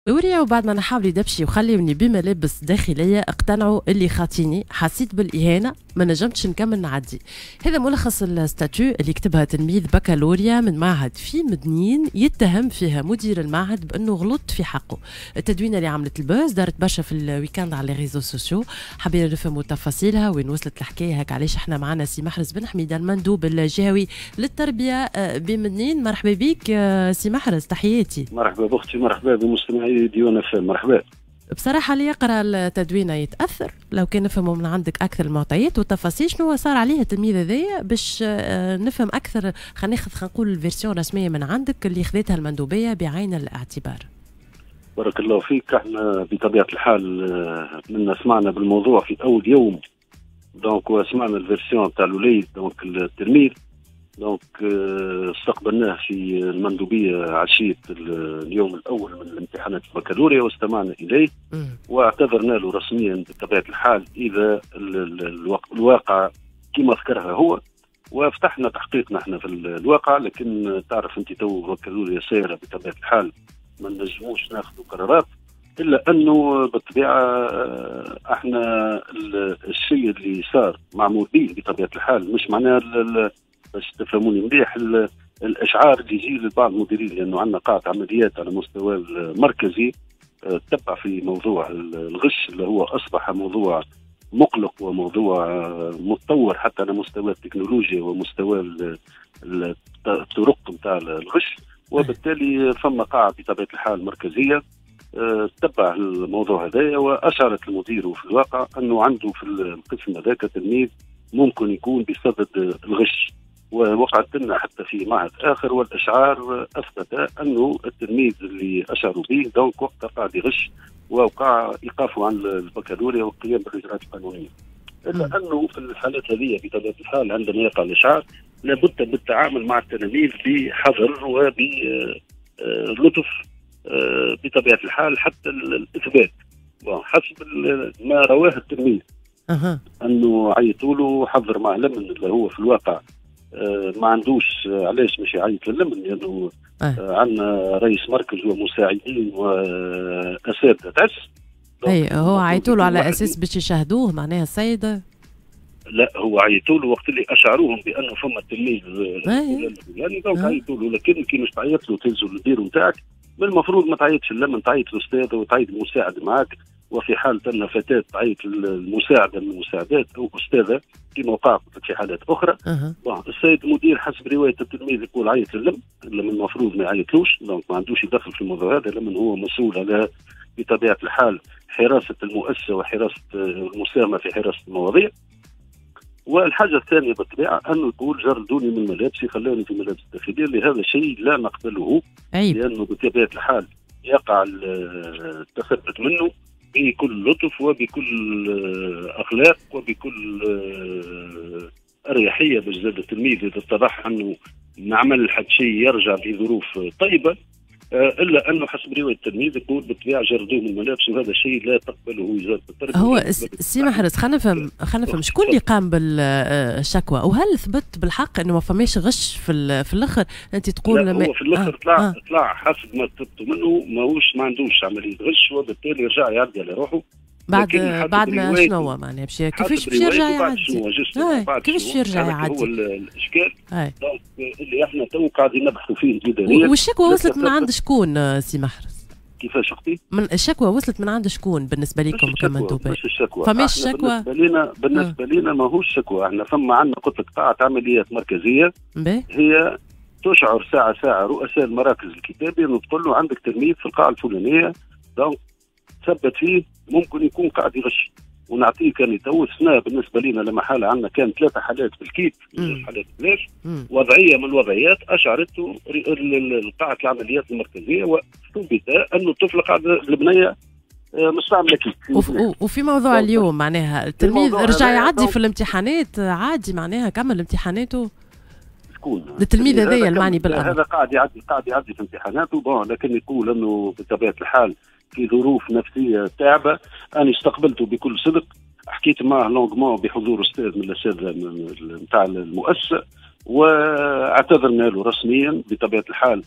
وريا وبعد ما نحاول يدبشي وخليوني بملابس داخلية اقتنعوا اللي خاطيني، حسيت بالإهانة ما نجمتش نكمل نعدي. هذا ملخص الستاتيو اللي كتبها تلميذ بكالوريا من معهد في مدنين يتهم فيها مدير المعهد بأنه غلط في حقه. التدوينة اللي عملت الباز دارت برشا في الويكاند على ريزو سوسيو، حبينا نفهموا تفاصيلها وين وصلت الحكاية. هيك علاش احنا معنا سي محرز بن حميدة المندوب الجهوي للتربية بمدنين. مرحبا بك سي محرز، تحياتي. مرحبا بأختي، مرحبا بمستمعي ديوان اف. مرحبا. بصراحة اللي يقرأ التدوينة يتأثر. لو كان نفهموا من عندك أكثر المعطيات والتفاصيل شنو صار عليه التلميذ هذايا باش نفهم أكثر. خلينا نقول الفيرسيون الرسمية من عندك اللي خذتها المندوبية بعين الاعتبار. بارك الله فيك. احنا بطبيعة الحال منا سمعنا بالموضوع في أول يوم، دونك وسمعنا الفيرسيون تاع الوليد دونك التلميذ، دونك استقبلناه في المندوبية عشية اليوم الأول من الامتحانات البكالوريا واستمعنا إليه واعتذرنا له رسميا بطبيعة الحال إذا الواقع كما ذكرها هو، وفتحنا تحقيق نحن في الواقع. لكن تعرف أنت تو بكالوريا سيرة بطبيعة الحال ما نجموش ناخذ قرارات، إلا أنه بالطبيعة احنا الشيء اللي صار معمول به بطبيعة الحال، مش معناه باش تفهموني مليح الاشعار اللي يجي لبعض المديرين، لانه عندنا قاعه عمليات على مستوى المركزي تتبع في موضوع الغش اللي هو اصبح موضوع مقلق وموضوع متطور حتى على مستوى التكنولوجيا ومستوى الطرق نتاع الغش، وبالتالي ثم قاعه بطبيعه الحال مركزيه تتبع الموضوع هذايا. واشارت المدير في الواقع انه عنده في القسم هذاك تلميذ ممكن يكون بصدد الغش، ووقعت لنا حتى في معهد اخر والاشعار اثبت انه التلميذ اللي اشاروا به دونك وقت قاعد يغش ووقع ايقافه عن البكالوريا والقيام بالاجراءات القانونيه. الا انه في الحالات هذه بطبيعه الحال عندما يقع الاشعار لابد بالتعامل مع التلاميذ بحذر وبلطف بطبيعه الحال حتى الاثبات حسب ما رواه التلميذ. انه عيطوا له حضر مع لمن اللي هو في الواقع ما عندوش علاش مش يعيط للمن، لانه عندنا رئيس مركز ومساعدين واساتذه تعس. اي هو عيطوا له على اساس باش يشاهدوه معناها السيده؟ لا، هو عيطوا له وقت اللي اشعروهم بانه فما تلميذ يعني دونك عيطوا له. لكن كي مش تعيط له تهزوا الدير نتاعك، من المفروض ما تعيطش لمن تعيط الاستاذ وتعيط المساعد معك، وفي حال أن فتاة تعيط المساعدة من المساعدات أو أستاذة كما وقع في حالات أخرى. السيد المدير حسب رواية التلميذ يقول عيط للم، لمن المفروض ما يعيطلوش، دونك ما عندوش يدخل في الموضوع هذا، لمن هو مسؤول على بطبيعة الحال حراسة المؤسسة وحراسة المساهمة في حراسة المواضيع. والحاجة الثانية بالطبيعة أنه يقول جردوني من ملابسي خلوني في ملابس الداخلية، لهذا شيء لا نقبله لأنه بطبيعة الحال يقع التثبت منه بكل لطف وبكل اخلاق وبكل اريحيه، باش زاد التلميذ اذا اتضح انه نعمل حد شيء يرجع بظروف طيبه. الا انه حسب روايه التلميذ يقول بالطبيعه جردوه من الملابس، وهذا شيء لا تقبله وزاره التربيه. هو سي محرز خلينا نفهم شكون اللي قام بالشكوى، وهل ثبت بالحق انه ما فماش غش في الاخر؟ انت تقول لا، هو في الاخر طلع حسب ما ثبتوا منه ما عندوش عمليه غش، وبالتالي رجع يعدي على روحه بعد ما شنو معناها كيفاش باش يرجع يعدي؟ كيفاش يرجع يعدي؟ هو الاشكال اللي احنا تو قاعدين نبحثوا فيه اداريا. والشكوى وصلت من عند شكون سي محرز؟ كيفاش اختي؟ من الشكوى وصلت من عند شكون بالنسبه لكم كمندوبين؟ مش الشكوى، فماش شكوى بالنسبه لنا ماهوش شكوى. احنا فما عندنا قلت لك قاعه عمليات مركزيه هي تشعر ساعه رؤساء المراكز الكتابيه انه تقول له عندك تلميذ في القاعه الفلانيه دونك ثبت فيه ممكن يكون قاعد يغش، ونعطيه كان يتو سنة. بالنسبه لنا لما حاله عندنا كان 3 حالات بالكيت، حالات بلاش وضعيه من الوضعيات اشعرته قاعه العمليات المركزيه وثبت انه الطفل قاعد البنيه مستعمله كيت. وفي موضوع اليوم معناها التلميذ رجع يعدي في الامتحانات عادي، معناها كمل امتحاناته. شكون التلميذ هذايا المعني بالامر؟ هذا قاعد يعدي في امتحاناته لكن يقول انه بطبيعه الحال في ظروف نفسيه تعبه. انا استقبلته بكل صدق، حكيت معه لونغمون بحضور استاذ من الاساتذه نتاع المؤسسه، واعتذرنا له رسميا بطبيعه الحال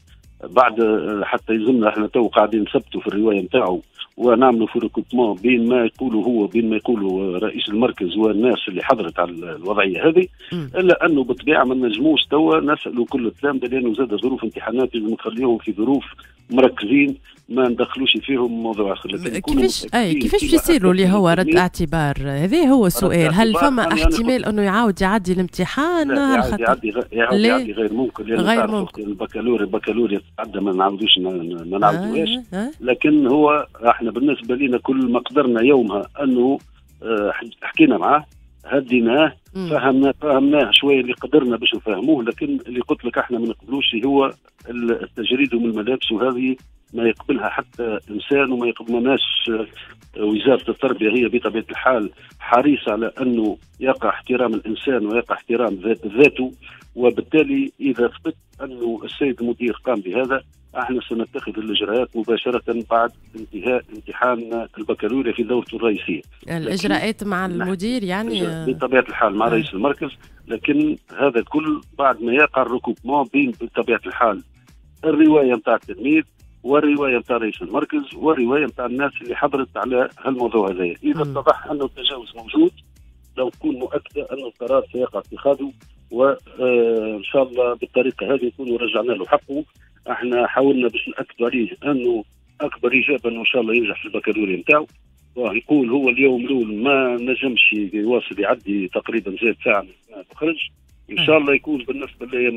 بعد حتى يلزمنا احنا تو قاعدين نثبتوا في الروايه نتاعو ونعملوا في ريكروتمون بين ما يقولوا هو بين ما يقولوا رئيس المركز والناس اللي حضرت على الوضعيه هذه، الا انه بالطبيعه ما نجموش توا نسالوا كل التلامذه لانه زاد ظروف امتحانات لازم نخليهم في ظروف مركزين ما ندخلوش فيهم موضوع اخر. كيفاش يصيروا اللي هو رد اعتبار؟ هذا هو السؤال، هل فما احتمال انه يعاود يعدي الامتحان؟ يعدي غير ممكن، لان غير ممكن البكالوريا تعدى ما نعاودوش ما نعاودوهاش. لكن هو احنا بالنسبه لنا كل ما قدرنا يومها انه حكينا معاه، هديناه، فهمناه شويه اللي قدرنا باش نفهموه. لكن اللي قلت لك احنا ما نقبلوش هو التجريد من الملابس، وهذه ما يقبلها حتى انسان وما يقبلناش. وزاره التربيه هي بطبيعه الحال حريصه على انه يقع احترام الانسان ويقع احترام ذاته، وبالتالي اذا ثبت انه السيد المدير قام بهذا احنا سنتخذ الاجراءات مباشره بعد انتهاء امتحان البكالوريا في دورته الرئيسيه. الاجراءات مع المدير يعني بطبيعه الحال مع رئيس المركز، لكن هذا الكل بعد ما يقع الركوبمون بين بطبيعه الحال الروايه نتاع التلميذ والروايه نتاع رئيس المركز والروايه نتاع الناس اللي حضرت على هالموضوع هذا. اذا اتضح انه التجاوز موجود لو تكون مؤكده انه القرار سيقع اتخاذه، وان شاء الله بالطريقه هذه نكون رجعنا له حقه. احنا حاولنا باش ناكدوا عليه انه اكبر اجابه انه ان شاء الله ينجح في البكالوريا نتاعو. ويقول هو اليوم الاول ما نجمش يواصل يعدي تقريبا زاد ساعه ما تخرج. ان شاء الله يكون بالنسبه للايام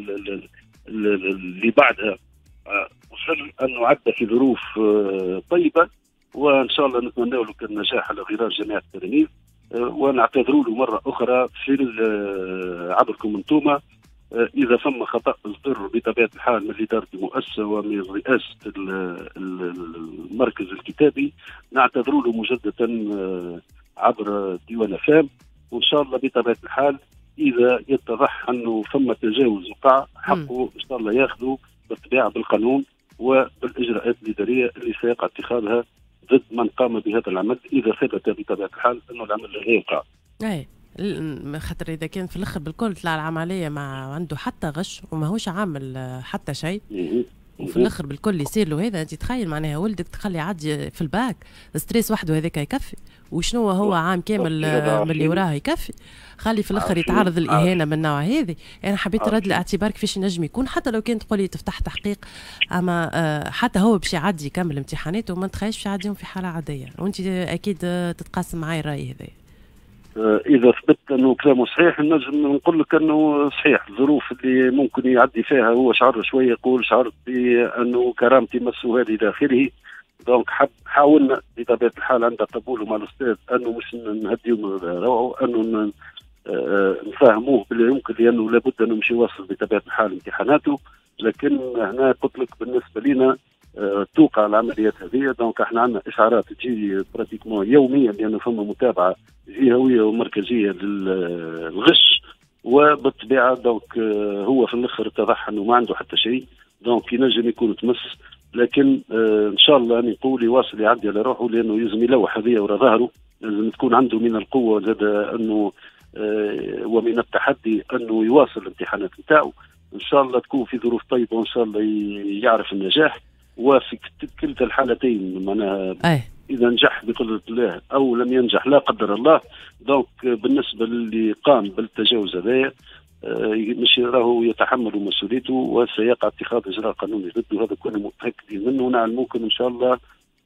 اللي بعدها وصل انه عدى في ظروف طيبه، وان شاء الله نتمنى له النجاح على غرار جميع التلاميذ. ونعتذروا له مره اخرى في عبركم انتم اذا ثم خطا اصدر بطبيعه الحال من اداره المؤسسه ومن رئاسه المركز الكتابي، نعتذروا له مجددا عبر ديوان فام. وان شاء الله بطبيعه الحال اذا يتضح انه ثم تجاوز وقع حقه ان شاء الله ياخذه بالطبيعه بالقانون وبالاجراءات الاداريه اللي سيقع اتخاذها ضد من قام بهذا العمل اذا ثبت بطبيعه الحال انه العمل لا يقع. خاطر اذا كان في الاخر بالكل طلع العمليه ما عنده حتى غش وماهوش عامل حتى شيء، وفي الاخر بالكل يصير له هذا، انت تخيل معناها ولدك تخلي يعدي في الباك ستريس وحده هذاك يكفي، وشنو هو عام كامل من اللي وراه يكفي، خلي في الاخر يتعرض الاهانه من النوع هذه. انا حبيت نرد الاعتبار كيفاش نجم يكون، حتى لو كانت تقولي تفتح تحقيق، اما حتى هو باش يعدي يكمل امتحاناته وما نتخيلش باش يعديهم في حاله عاديه، وانت اكيد تتقاسم معي الراي هذا. اذا ثبت انه كلامه صحيح نجم نقول لك انه صحيح. الظروف اللي ممكن يعدي فيها هو شعر شويه، يقول شعرت بانه كرامتي مسوا هذه الى اخره. دونك حاولنا بطبيعه الحال عند قبوله مع الاستاذ انه مش نهديهم روعه، انه نفهموه باللي يمكن، لانه لابد انه مش يواصل بطبيعه الحال امتحاناته. لكن هنا قلت لك بالنسبه لنا توقع العمليات هذه. دونك احنا عندنا اشعارات تجي براتيكمون يوميا، لانه فما متابعه جهويه ومركزيه للغش، وبالطبيعه دونك هو في الاخر اتضح انه ما عنده حتى شيء، دونك ينجم يكون تمس. لكن ان شاء الله نقول يواصل يعدي على روحه، لانه يلزم يلوح هذه ورا ظهره، لازم تكون عنده من القوه زاد انه ومن التحدي انه يواصل الامتحانات نتاعو. ان شاء الله تكون في ظروف طيبه، وان شاء الله يعرف النجاح. وفي كلتا الحالتين معناها اذا نجح بقدره الله او لم ينجح لا قدر الله، دونك بالنسبه للي قام بالتجاوز هذايا مش راهو يتحمل مسؤوليته وسيقع اتخاذ اجراء قانوني ضده. هذا كنا متاكدين منه، ونعم ممكن ان شاء الله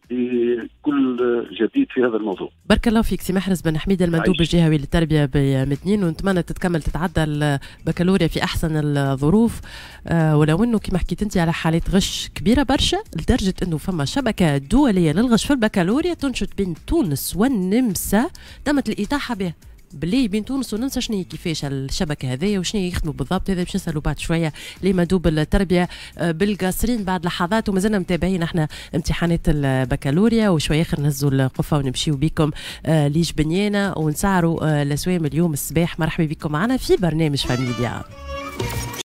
بكل جديد في هذا الموضوع. بارك الله فيك سي محرز بن حميد، المندوب الجهوي للتربيه بمدنين، ونتمنى تتكمل تتعدى البكالوريا في احسن الظروف. ولو انه كما حكيت انت على حالات غش كبيره برشا لدرجه انه فما شبكه دوليه للغش في البكالوريا تنشط بين تونس والنمسا، تمت الاطاحه به باللي بين تونس وننسى شنو كيفاش الشبكه هذيا وشنو يخدموا بالضبط. هذا باش نسالوا بعد شويه لمندوب التربيه بالقاصرين بعد لحظات. ومازلنا متابعين احنا امتحانات البكالوريا، وشويه اخر نهزوا القفه ونمشيو بكم لجبنيانه ونسعروا الاسوام اليوم الصباح. مرحبا بكم معنا في برنامج فاميليا.